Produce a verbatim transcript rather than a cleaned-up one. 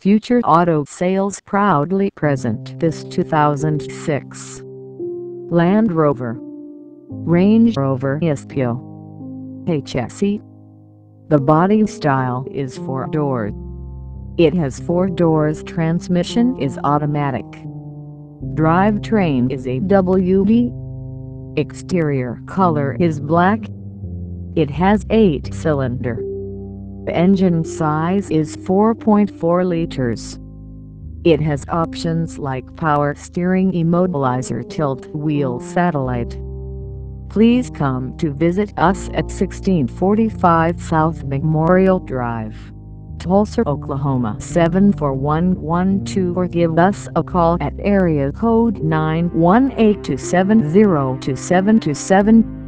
Future Auto Sales proudly present this two thousand six Land Rover Range Rover S P O H S E. The body style is four door. It has four doors. Transmission is automatic. Drivetrain is a W D. Exterior color is black. It has eight cylinder. The engine size is four point four liters. It has options like power steering, immobilizer, tilt wheel, satellite. Please come to visit us at sixteen forty-five South Memorial Drive, Tulsa, Oklahoma seven four one one two, or give us a call at area code nine one eight, two seven zero, two seven two seven.